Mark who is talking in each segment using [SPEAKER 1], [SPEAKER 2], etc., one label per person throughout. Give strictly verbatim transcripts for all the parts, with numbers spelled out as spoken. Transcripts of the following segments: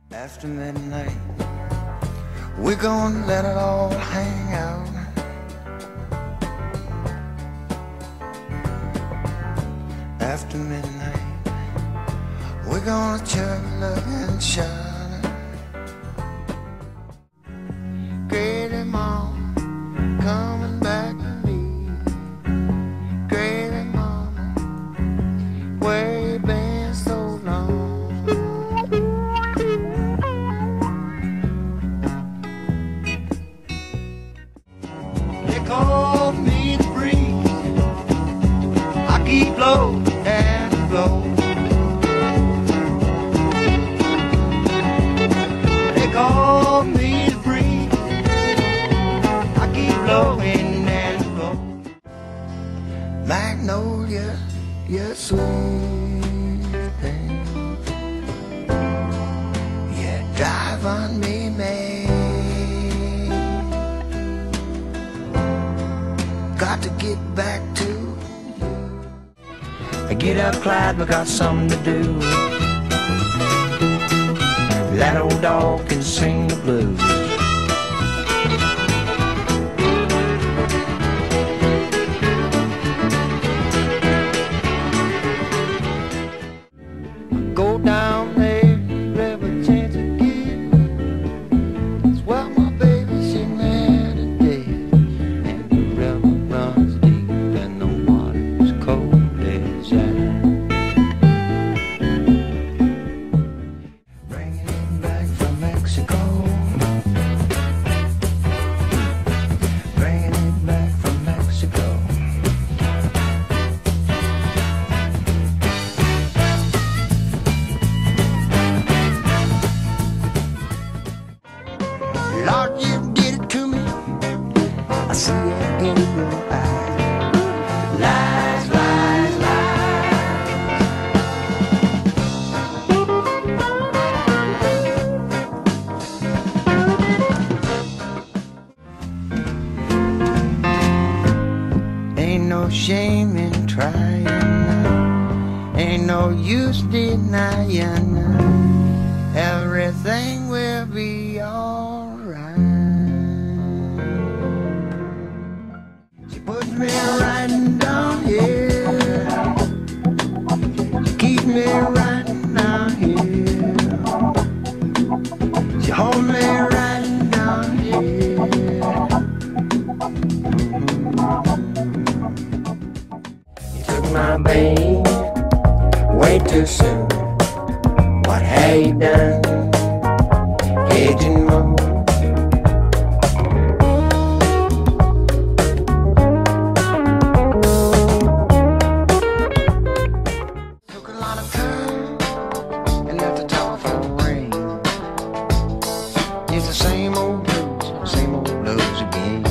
[SPEAKER 1] After midnight, we're gonna let it all hang out. After midnight, we're gonna chug, look, and shout. Granny Mama, coming back to me. Granny Mama, where you been so long? They call me the breeze. I keep low and flow. They call me the breeze. I keep blowing and flow. Magnolia, you're sweet thing. You drive on me, man. Got to get back to you. Get up, Clyde, we got something to do. That old dog can sing the blues. Go down there, every chance I get. It's where my baby, she mad today. And the river runs deep and the water's cold as ice. Bringing it back from Mexico. Bringing it back from Mexico. Lord, you did it to me. I see it in your eyes. Lies, lies, lies. Ain't no shame in trying. Ain't no use denying. Everything will be alright. She puts me right down here. She keeps me right down here. She holds me right down here. You took my baby way too soon. What have you done? Aging Mo. Took a lot of time and left the telephone ring. It's the same old blues, same old blues again.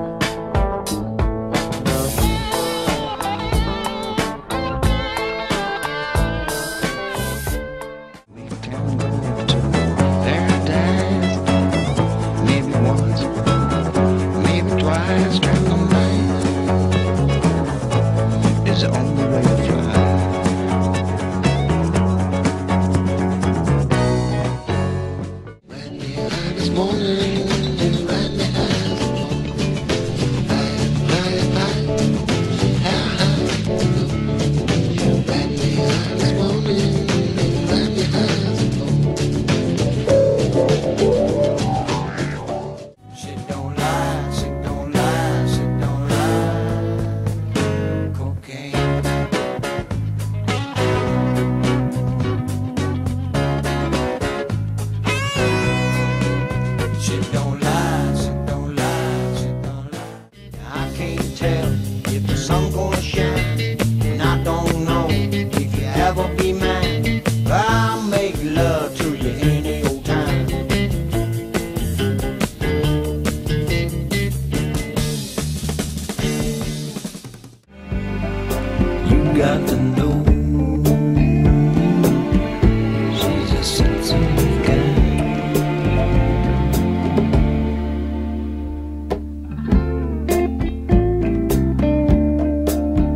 [SPEAKER 1] Strap on mine is the only way to fly. Right here this morning, right there, right, right, right, right, right here this morning, right behind the phone. Shit don't lie, shit don't lie, shit don't lie. Cocaine. Shit don't lie, shit don't lie, shit don't lie. I can't tell if the sun gonna shine, and I don't know if you ever be mine. I'll make love to you any old time. You got to know she's a sensitive girl.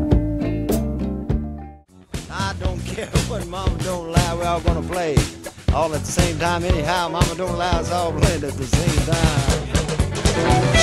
[SPEAKER 1] I don't care what mama don't lie, we're all gonna play. all at the same time anyhow. Mama don't lie, it's all blended at the same time.